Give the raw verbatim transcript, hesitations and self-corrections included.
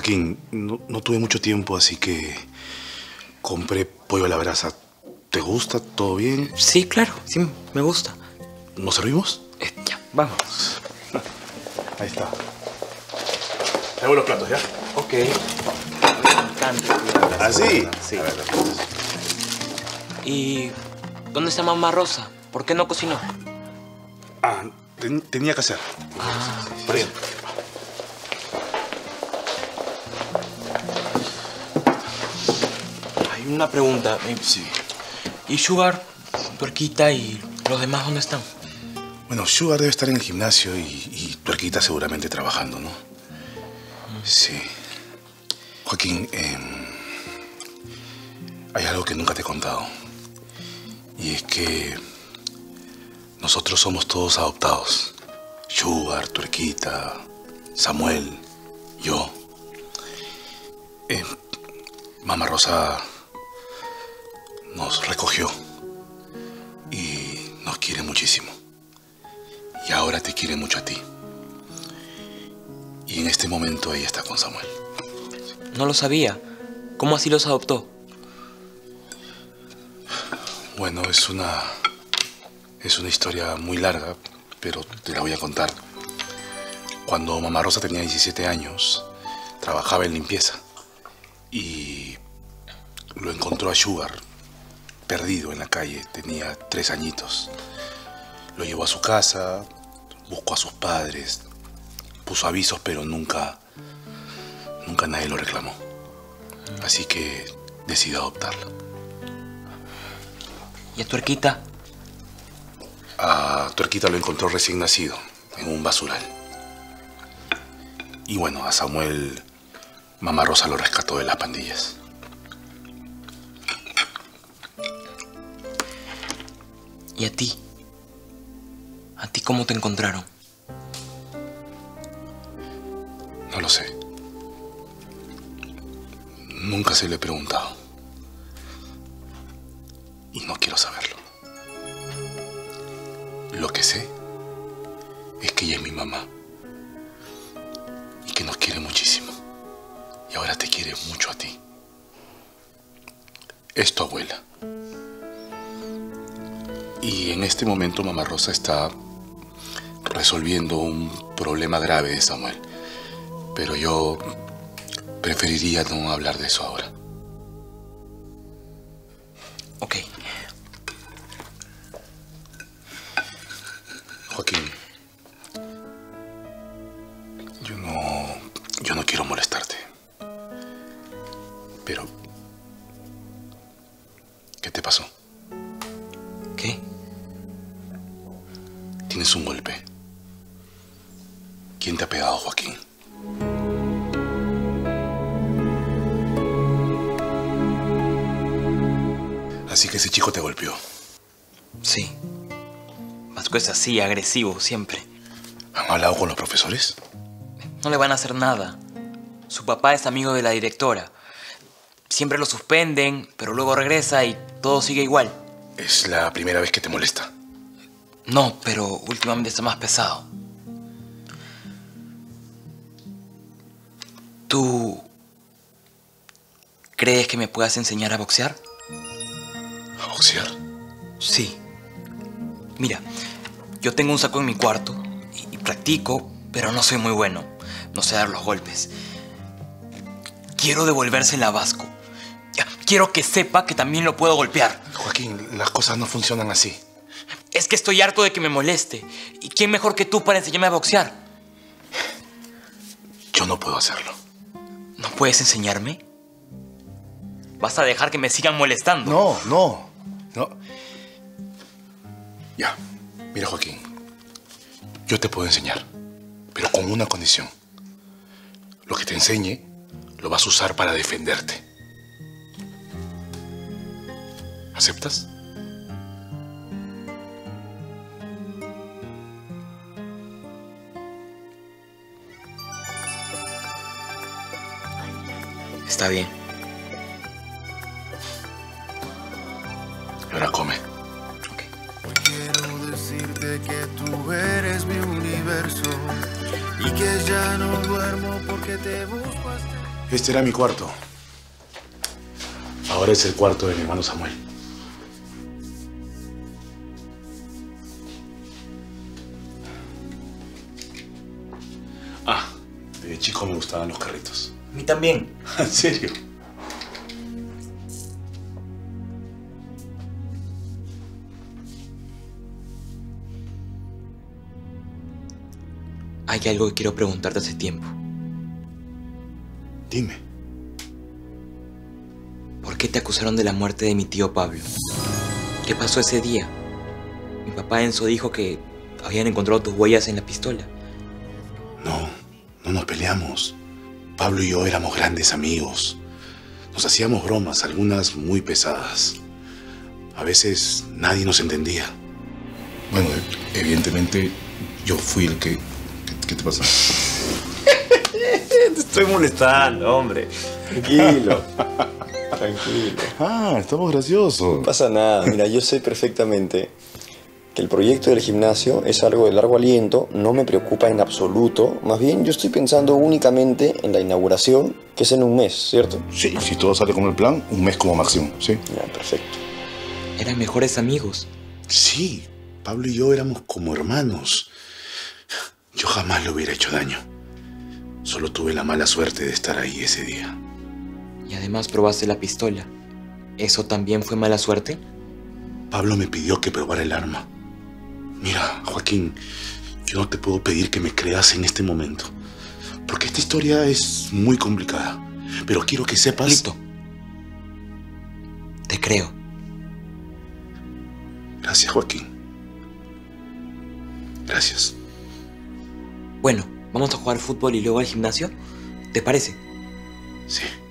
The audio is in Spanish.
Joaquín, no, no tuve mucho tiempo, así que compré pollo a la brasa. ¿Te gusta? ¿Todo bien? Sí, claro, sí, me gusta. ¿Nos servimos? Eh, ya, vamos. Ahí está. Traigo los platos, ¿ya? Ok. Me encanta. ¿Ah, sí? Sí. A ver, ¿Y dónde está mamá Rosa? ¿Por qué no cocinó? ah, ten, tenía que hacer. Ah, Por ahí. hay una pregunta. Sí. ¿Y Sugar, Tuerquita y los demás dónde están? Bueno, Sugar debe estar en el gimnasio y, y Tuerquita seguramente trabajando, ¿no? Sí. Joaquín, eh, hay algo que nunca te he contado. Y es que nosotros somos todos adoptados. Sugar, Tuerquita, Samuel, yo. Eh, Mamá Rosa nos recogió y nos quiere muchísimo. Y ahora te quiere mucho a ti. Y en este momento ella está con Samuel. No lo sabía. ¿Cómo así los adoptó? Bueno, es una... es una historia muy larga, pero te la voy a contar. Cuando Mamá Rosa tenía diecisiete años, trabajaba en limpieza. Y lo encontró a Sugar, perdido en la calle. Tenía tres añitos. Lo llevó a su casa, buscó a sus padres, puso avisos, pero nunca, nunca nadie lo reclamó. Así que decidió adoptarla. ¿Y a Tuerquita? A Tuerquita lo encontró recién nacido, en un basural. Y bueno, a Samuel, Mamá Rosa lo rescató de las pandillas. ¿Y a ti? ¿A ti cómo te encontraron? No lo sé. Nunca se lo he preguntado. Y no quiero saberlo. Lo que sé es que ella es mi mamá. Y que nos quiere muchísimo. Y ahora te quiere mucho a ti. Es tu abuela. Y en este momento Mamá Rosa está resolviendo un problema grave de Samuel. Pero yo preferiría no hablar de eso ahora. Ok. Joaquín, yo no... yo no quiero molestarte. Pero... ¿qué te pasó? ¿Qué? Tienes un golpe. ¿Quién te ha pegado, Joaquín? Así que ese chico te golpeó. Sí. Vasco es así, agresivo, siempre. ¿Han hablado con los profesores? No le van a hacer nada. Su papá es amigo de la directora. Siempre lo suspenden, pero luego regresa y todo sigue igual. Es la primera vez que te molesta. No, pero últimamente está más pesado. ¿Tú crees que me puedas enseñar a boxear? ¿A boxear? Sí. Mira, yo tengo un saco en mi cuarto y, y practico, pero no soy muy bueno. No sé dar los golpes. Quiero devolvérsela a Vasco. Quiero que sepa que también lo puedo golpear. Joaquín, las cosas no funcionan así. Es que estoy harto de que me moleste. ¿Y quién mejor que tú para enseñarme a boxear? Yo no puedo hacerlo. ¿No puedes enseñarme? ¿Vas a dejar que me sigan molestando? No, no, no. Ya, mira, Joaquín. Yo te puedo enseñar, pero con una condición. Lo que te enseñe, lo vas a usar para defenderte. ¿Aceptas? Está bien. Y ahora come. Okay. Quiero decirte que tú eres mi universo y que ya no duermo porque te busco hasta... Este era mi cuarto. Ahora es el cuarto de mi hermano Samuel. Ah, de chico me gustaban los carritos. A mí también. ¿En serio? Hay algo que quiero preguntarte hace tiempo. Dime. ¿Por qué te acusaron de la muerte de mi tío Pablo? ¿Qué pasó ese día? Mi papá Enzo dijo que habían encontrado tus huellas en la pistola. No, no nos peleamos. Pablo y yo éramos grandes amigos. Nos hacíamos bromas, algunas muy pesadas. A veces nadie nos entendía. Bueno, evidentemente yo fui el que... ¿Qué, qué te pasa? Te estoy molestando, hombre. Tranquilo. Tranquilo. Ah, estamos graciosos. No pasa nada. Mira, yo sé perfectamente que el proyecto del gimnasio es algo de largo aliento, no me preocupa en absoluto. Más bien, yo estoy pensando únicamente en la inauguración, que es en un mes, ¿cierto? Sí, si todo sale como el plan, un mes como máximo, ¿sí? Ya, perfecto. Eran mejores amigos. Sí, Pablo y yo éramos como hermanos. Yo jamás le hubiera hecho daño. Solo tuve la mala suerte de estar ahí ese día. Y además probaste la pistola. ¿Eso también fue mala suerte? Pablo me pidió que probara el arma. Mira, Joaquín, yo no te puedo pedir que me creas en este momento, porque esta historia es muy complicada. Pero quiero que sepas... Listo. Te creo. Gracias, Joaquín. Gracias. Bueno, ¿vamos a jugar fútbol y luego al gimnasio? ¿Te parece? Sí.